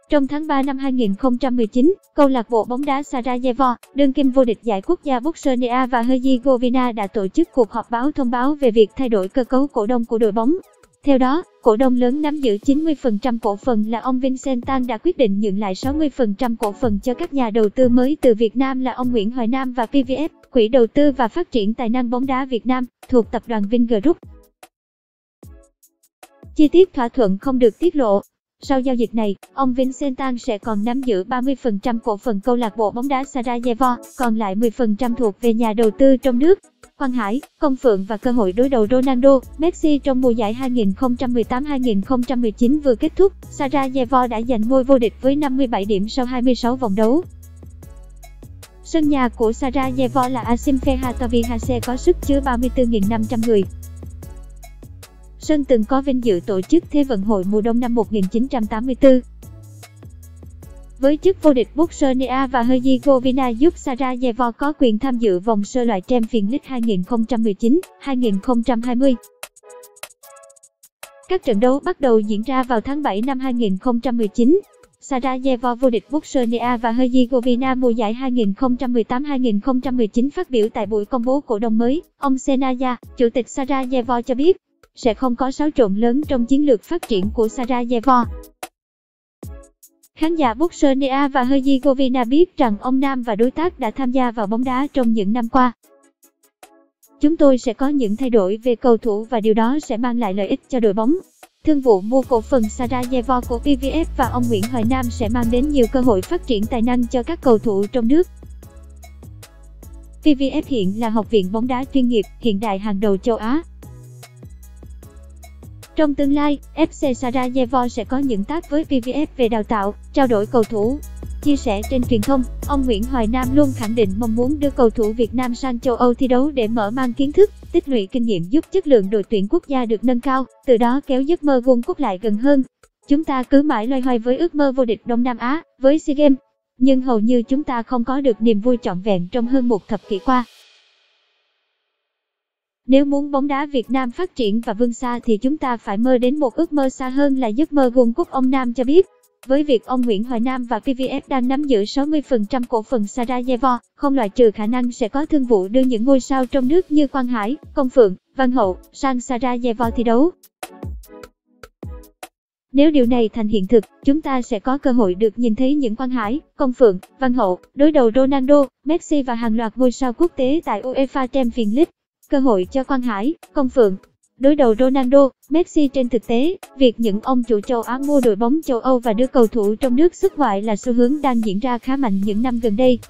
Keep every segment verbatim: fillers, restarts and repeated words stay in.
Trong tháng ba năm hai nghìn không trăm mười chín, câu lạc bộ bóng đá Sarajevo, đương kim vô địch giải quốc gia Bosnia và Herzegovina đã tổ chức cuộc họp báo thông báo về việc thay đổi cơ cấu cổ đông của đội bóng. Theo đó, cổ đông lớn nắm giữ chín mươi phần trăm cổ phần là ông Vincent Tan đã quyết định nhượng lại sáu mươi phần trăm cổ phần cho các nhà đầu tư mới từ Việt Nam là ông Nguyễn Hoài Nam và pê vê ép, Quỹ đầu tư và phát triển tài năng bóng đá Việt Nam, thuộc tập đoàn Vingroup. Chi tiết thỏa thuận không được tiết lộ. Sau giao dịch này, ông Vincent Tan sẽ còn nắm giữ ba mươi phần trăm cổ phần câu lạc bộ bóng đá Sarajevo, còn lại mười phần trăm thuộc về nhà đầu tư trong nước. Quang Hải, Công Phượng và cơ hội đối đầu Ronaldo, Messi trong mùa giải hai nghìn không trăm mười tám hai nghìn không trăm mười chín vừa kết thúc, Sarajevo đã giành ngôi vô địch với năm mươi bảy điểm sau hai mươi sáu vòng đấu. Sân nhà của Sarajevo là Asimfe Hatovihace có sức chứa ba mươi tư nghìn năm trăm người. Sân từng có vinh dự tổ chức Thế vận hội mùa đông năm một nghìn chín trăm tám mươi tư. Với chức vô địch Bosnia và Herzegovina giúp Sarajevo có quyền tham dự vòng sơ loại Champions League hai nghìn không trăm mười chín hai nghìn không trăm hai mươi. Các trận đấu bắt đầu diễn ra vào tháng bảy năm hai nghìn không trăm mười chín. Sarajevo vô địch Bosnia và Herzegovina mùa giải hai nghìn không trăm mười tám hai nghìn không trăm mười chín phát biểu tại buổi công bố cổ đông mới, ông Senaya, chủ tịch Sarajevo cho biết, sẽ không có xáo trộn lớn trong chiến lược phát triển của Sarajevo. Khán giả Bosnia và Herzegovina biết rằng ông Nam và đối tác đã tham gia vào bóng đá trong những năm qua. Chúng tôi sẽ có những thay đổi về cầu thủ và điều đó sẽ mang lại lợi ích cho đội bóng. Thương vụ mua cổ phần Sarajevo của pê vê ép và ông Nguyễn Hoài Nam sẽ mang đến nhiều cơ hội phát triển tài năng cho các cầu thủ trong nước. pê vê ép hiện là học viện bóng đá chuyên nghiệp, hiện đại hàng đầu châu Á. Trong tương lai, ép xê Sarajevo sẽ có những tác với pê vê ép về đào tạo, trao đổi cầu thủ. Chia sẻ trên truyền thông, ông Nguyễn Hoài Nam luôn khẳng định mong muốn đưa cầu thủ Việt Nam sang châu Âu thi đấu để mở mang kiến thức, tích lũy kinh nghiệm giúp chất lượng đội tuyển quốc gia được nâng cao, từ đó kéo giấc mơ World Cup lại gần hơn. Chúng ta cứ mãi loay hoay với ước mơ vô địch Đông Nam Á, với SEA Games, nhưng hầu như chúng ta không có được niềm vui trọn vẹn trong hơn một thập kỷ qua. Nếu muốn bóng đá Việt Nam phát triển và vươn xa thì chúng ta phải mơ đến một ước mơ xa hơn là giấc mơ World Cup, ông Nam cho biết. Với việc ông Nguyễn Hoài Nam và pê vê ép đang nắm giữ sáu mươi phần trăm cổ phần Sarajevo, không loại trừ khả năng sẽ có thương vụ đưa những ngôi sao trong nước như Quang Hải, Công Phượng, Văn Hậu sang Sarajevo thi đấu. Nếu điều này thành hiện thực, chúng ta sẽ có cơ hội được nhìn thấy những Quang Hải, Công Phượng, Văn Hậu đối đầu Ronaldo, Messi và hàng loạt ngôi sao quốc tế tại UEFA Champions League. Cơ hội cho Quang Hải, Công Phượng đối đầu Ronaldo, Messi. Trên thực tế, việc những ông chủ châu Á mua đội bóng châu Âu và đưa cầu thủ trong nước xuất ngoại là xu hướng đang diễn ra khá mạnh những năm gần đây.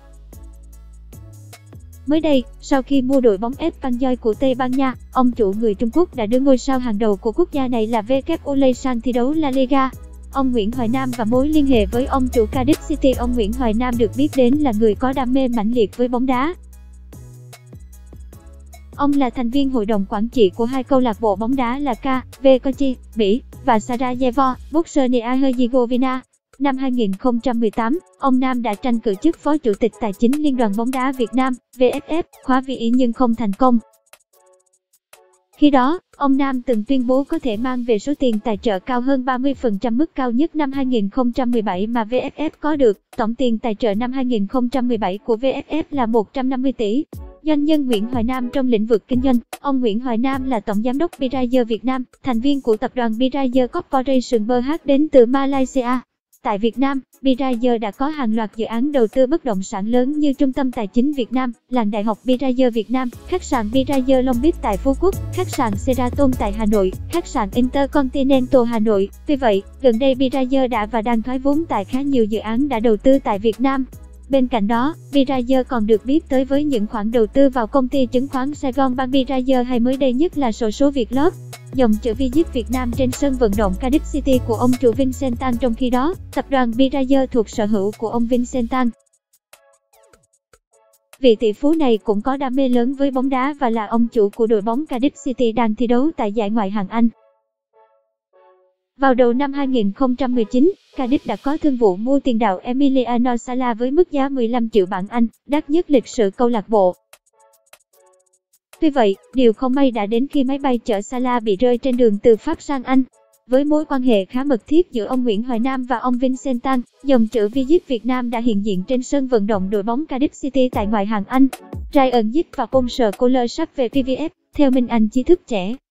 Mới đây, sau khi mua đội bóng Espanyol của Tây Ban Nha, ông chủ người Trung Quốc đã đưa ngôi sao hàng đầu của quốc gia này là vê kép Ole sang thi đấu La Liga. Ông Nguyễn Hoài Nam và mối liên hệ với ông chủ Cardiff City. Ông Nguyễn Hoài Nam được biết đến là người có đam mê mãnh liệt với bóng đá. Ông là thành viên hội đồng quản trị của hai câu lạc bộ bóng đá là ca vê Kochi, Bỉ và Sarajevo, Bosnia-Herzegovina. Năm hai nghìn không trăm mười tám, ông Nam đã tranh cử chức Phó Chủ tịch Tài chính Liên đoàn bóng đá Việt Nam, vê ép ép, khóa vi ý nhưng không thành công. Khi đó, ông Nam từng tuyên bố có thể mang về số tiền tài trợ cao hơn ba mươi phần trăm mức cao nhất năm hai nghìn không trăm mười bảy mà vê ép ép có được. Tổng tiền tài trợ năm hai nghìn không trăm mười bảy của vê ép ép là một trăm năm mươi tỷ. Doanh nhân Nguyễn Hoài Nam trong lĩnh vực kinh doanh. Ông Nguyễn Hoài Nam là tổng giám đốc Birayer Việt Nam, thành viên của tập đoàn Birayer Corporation bê hát đến từ Malaysia. Tại Việt Nam, Birayer đã có hàng loạt dự án đầu tư bất động sản lớn như Trung tâm Tài chính Việt Nam, Làng Đại học Birayer Việt Nam, khách sạn Birayer Long Beach tại Phú Quốc, khách sạn Sheraton tại Hà Nội, khách sạn Intercontinental Hà Nội. Tuy vậy, gần đây Birayer đã và đang thoái vốn tại khá nhiều dự án đã đầu tư tại Việt Nam. Bên cạnh đó, Birayer còn được biết tới với những khoản đầu tư vào công ty chứng khoán Sài Gòn Bank Birayer hay mới đây nhất là xổ số Vietlott. Dòng chữ Visit Việt Nam trên sân vận động Cardiff City của ông chủ Vincent Tan. Trong khi đó, tập đoàn Birayer thuộc sở hữu của ông Vincent Tan. Vị tỷ phú này cũng có đam mê lớn với bóng đá và là ông chủ của đội bóng Cardiff City đang thi đấu tại giải Ngoại hạng Anh. Vào đầu năm hai nghìn không trăm mười chín, Cardiff đã có thương vụ mua tiền đạo Emiliano Sala với mức giá mười lăm triệu bảng Anh, đắt nhất lịch sử câu lạc bộ. Tuy vậy, điều không may đã đến khi máy bay chở Sala bị rơi trên đường từ Pháp sang Anh. Với mối quan hệ khá mật thiết giữa ông Nguyễn Hoài Nam và ông Vincent Tan, dòng chữ Visit Việt Nam đã hiện diện trên sân vận động đội bóng Cardiff City tại ngoại hạng Anh. Ryan Giggs và công sở Kohler sát về pê vê ép, theo Minh Anh trí thức trẻ.